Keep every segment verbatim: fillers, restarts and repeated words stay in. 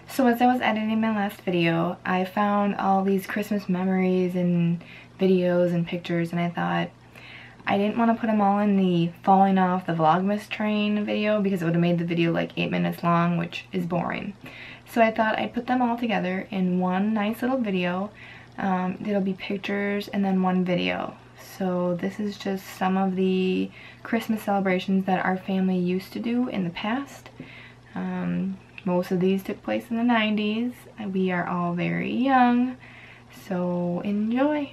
So as I was editing my last video, I found all these Christmas memories and videos and pictures, and I thought I didn't want to put them all in the falling off the Vlogmas train video because it would have made the video like eight minutes long, which is boring. So I thought I'd put them all together in one nice little video. Um, it'll be pictures and then one video. So this is just some of the Christmas celebrations that our family used to do in the past. Um, most of these took place in the nineties. We are all very young, so enjoy.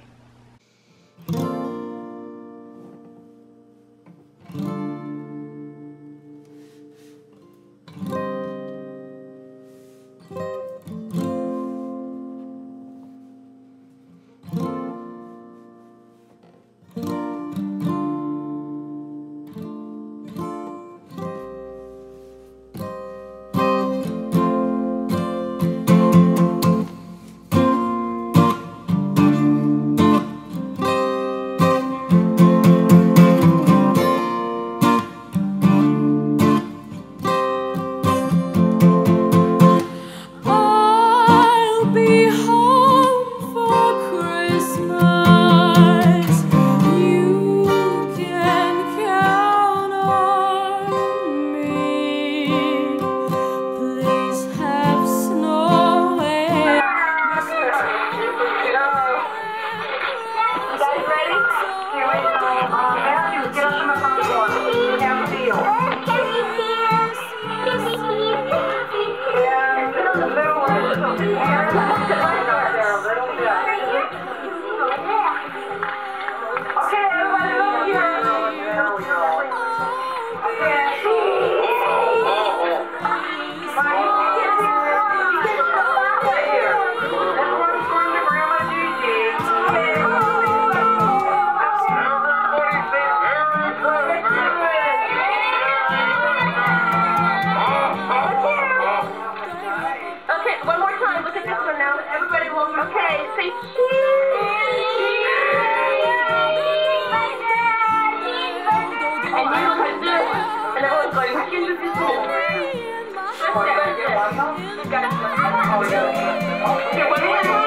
Okay, what do you